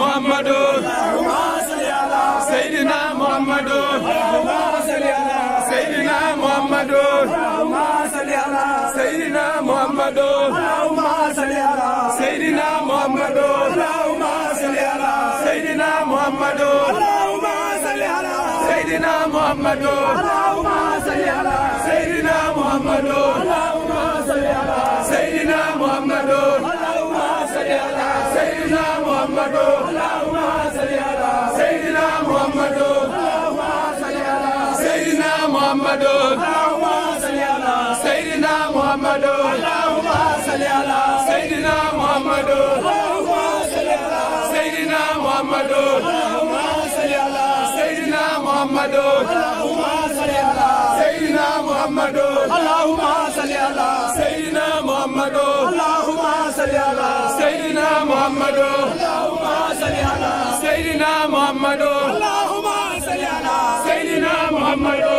Muhammadu Sayyidina Muhammadu Sayyidina Muhammadu Sayyidina Muhammadu Sayyidina Muhammadu Sayyidina Muhammadu Sayyidina Muhammadu Sayyidina Muhammadu Sayyidina Muhammadu Sayyidina Muhammadu Sayyidina Muhammadu Sayyidina Muhammadu Sayyidina Muhammadu Sayyidina Muhammadu Sayyidina Muhammadu Sayyidina Muhammadu Sayyidina Muhammadu Allahumma salli ala Sayyidina Muhammadu Allahumma salli ala Sayyidina Muhammadu Allahumma salli ala Sayyidina Muhammadu Allahumma salli ala Sayyidina Muhammadu